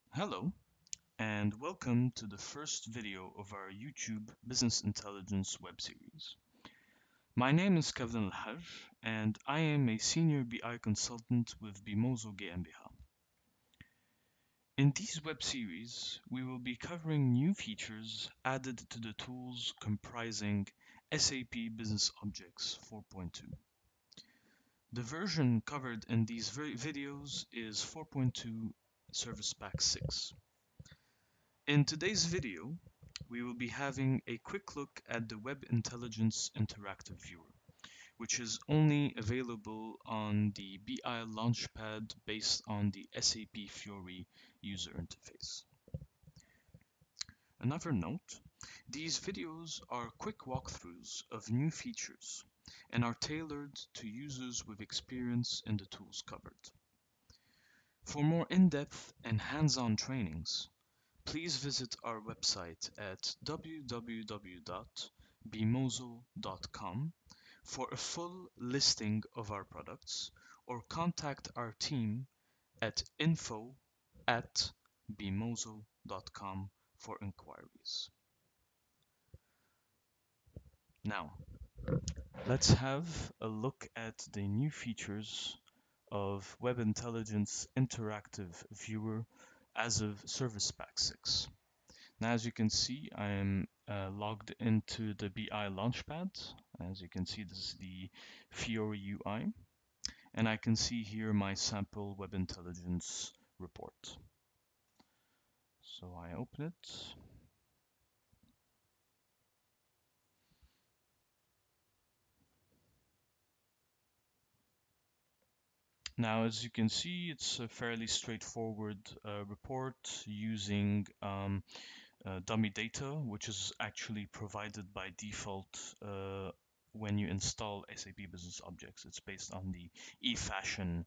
Hello, and welcome to the first video of our YouTube Business Intelligence web series. My name is Kevin Al-Haj, and I am a Senior BI Consultant with bimoso GmbH. In these web series, we will be covering new features added to the tools comprising SAP Business Objects 4.2. The version covered in these videos is 4.2 Service Pack 6. In today's video, we will be having a quick look at the Web Intelligence Interactive Viewer, which is only available on the BI Launchpad based on the SAP Fiori user interface. Another note, these videos are quick walkthroughs of new features and are tailored to users with experience in the tools covered. For more in-depth and hands-on trainings, please visit our website at www.bimoso.com for a full listing of our products, or contact our team at info@bimoso.com for inquiries. Now, let's have a look at the new features of Web Intelligence Interactive Viewer as of Service Pack 6. Now, as you can see, I am logged into the BI Launchpad. As you can see, this is the Fiori UI, and I can see here my sample Web Intelligence report. So I open it. Now, as you can see, it's a fairly straightforward report using dummy data, which is actually provided by default when you install SAP Business Objects. It's based on the eFashion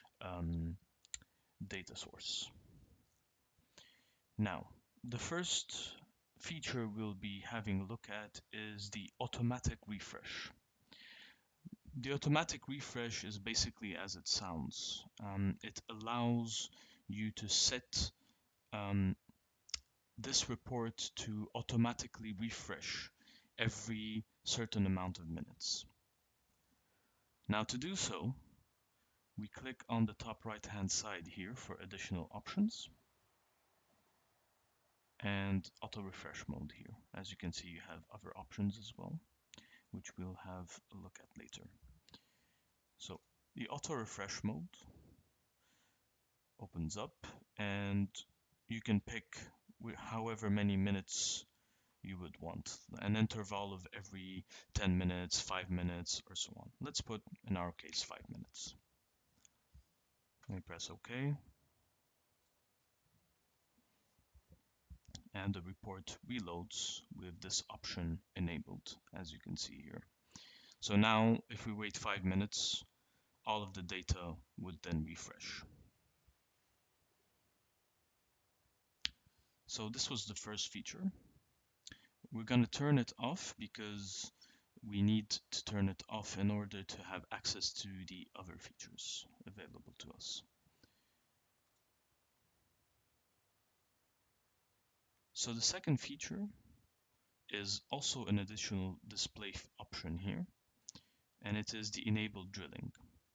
data source. Now, the first feature we'll be having a look at is the automatic refresh. The automatic refresh is basically as it sounds. It allows you to set this report to automatically refresh every certain amount of minutes. Now, to do so, we click on the top right hand side here for additional options and auto refresh mode here. As you can see, you have other options as well, which we'll have a look at later. So the auto refresh mode opens up, and you can pick however many minutes you would want, an interval of every 10 minutes, 5 minutes, or so on. Let's put, in our case, 5 minutes. Let me press OK, and the report reloads with this option enabled, as you can see here. So now, if we wait 5 minutes, all of the data would then refresh. So this was the first feature. We're going to turn it off because we need to turn it off in order to have access to the other features available to us. So the second feature is also an additional display option here, and it is the enabled drilling.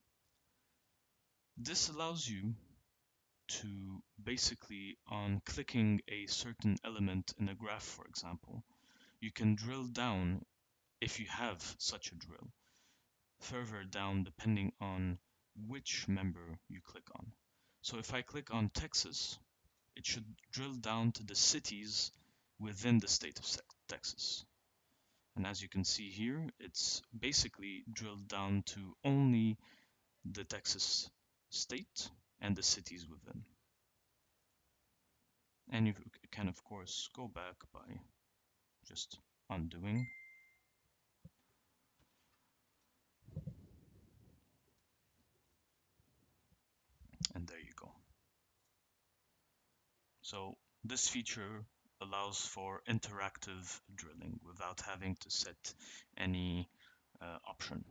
This allows you to basically, on clicking a certain element in a graph, for example, you can drill down, if you have such a drill, further down depending on which member you click on. So if I click on Texas, it should drill down to the cities within the state of Texas. And as you can see here, it's basically drilled down to only the Texas state and the cities within. And you can, of course, go back by just undoing. And there you go. So this feature allows for interactive drilling without having to set any option.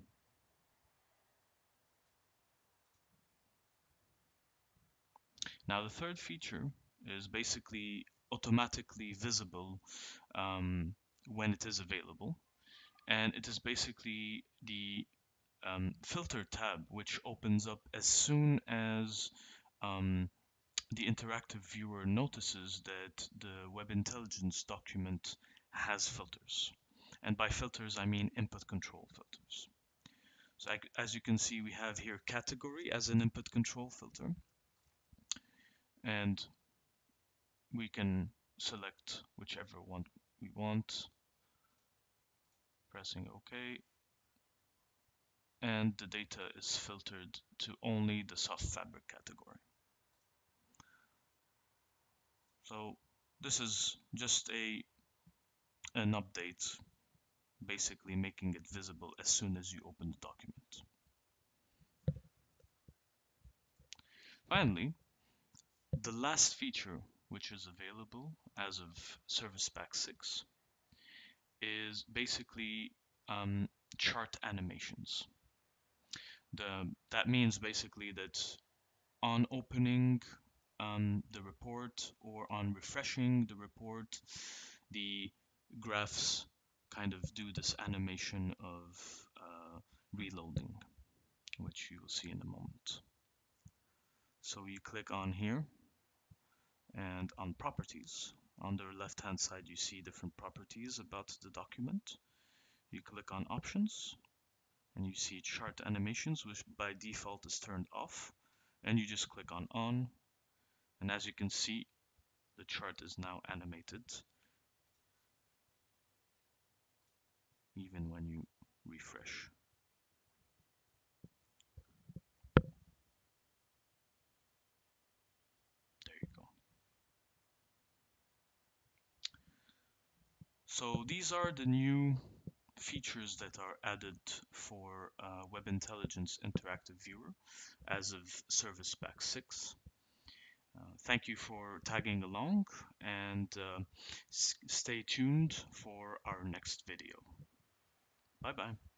Now the third feature is basically automatically visible when it is available. And it is basically the filter tab, which opens up as soon as um, the interactive viewer notices that the Web Intelligence document has filters. And by filters, I mean input control filters. So as you can see, we have here category as an input control filter, and we can select whichever one we want, pressing OK, and the data is filtered to only the soft fabric category. So this is just an update, basically making it visible as soon as you open the document. Finally, the last feature which is available as of Service Pack 6 is basically chart animations. That means basically that on opening the report or on refreshing the report, the graphs kind of do this animation of reloading, which you will see in a moment. So you click on here and on properties. On the left hand side you see different properties about the document. You click on options and you see chart animations, which by default is turned off, and you just click on, and as you can see, the chart is now animated even when you refresh. There you go. So these are the new features that are added for Web Intelligence Interactive Viewer as of Service Pack 6. Thank you for tagging along, and stay tuned for our next video. Bye bye.